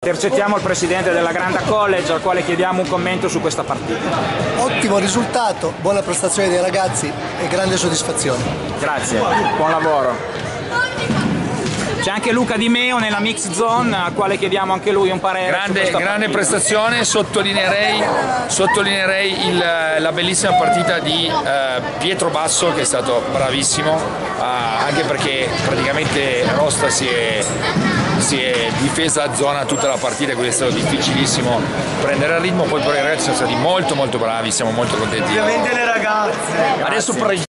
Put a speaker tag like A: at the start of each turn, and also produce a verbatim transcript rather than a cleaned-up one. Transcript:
A: Intercettiamo il presidente della Granda College, al quale chiediamo un commento su questa partita.
B: Ottimo risultato, buona prestazione dei ragazzi e grande soddisfazione.
A: Grazie, buon lavoro. C'è anche Luca Di Meo nella mix zone, al quale chiediamo anche lui un parere.
C: Grande, grande prestazione, sottolineerei, sottolineerei il, la bellissima partita di eh, Pietro Basso, che è stato bravissimo, eh, anche perché praticamente Rosta si è, si è difesa a zona tutta la partita, quindi è stato difficilissimo prendere il ritmo. Poi però i ragazzi sono stati molto molto bravi, siamo molto contenti.
D: Ovviamente le ragazze.
A: Adesso